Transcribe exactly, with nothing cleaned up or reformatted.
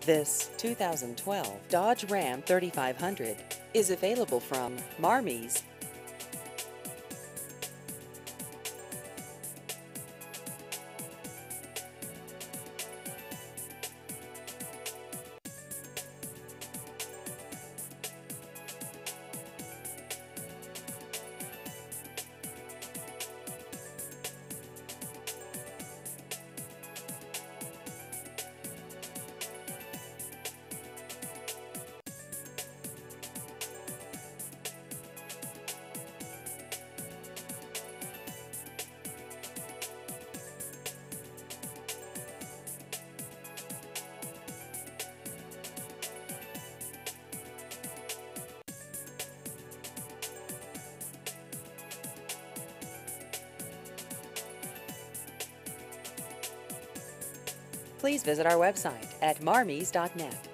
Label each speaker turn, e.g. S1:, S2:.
S1: This two thousand twelve Dodge Ram thirty-five hundred is available from Marmies. Please visit our website at marmies dot net.